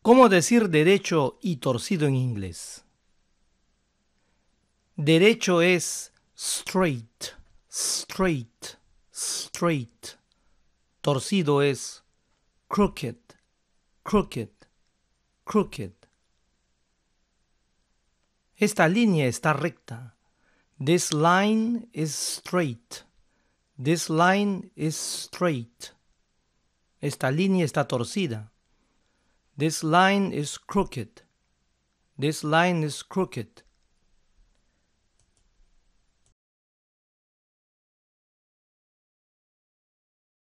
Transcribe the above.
¿Cómo decir derecho y torcido en inglés? Derecho es straight, straight, straight. Torcido es crooked, crooked, crooked. Esta línea está recta. This line is straight. This line is straight. Esta línea está torcida. This line is crooked. This line is crooked.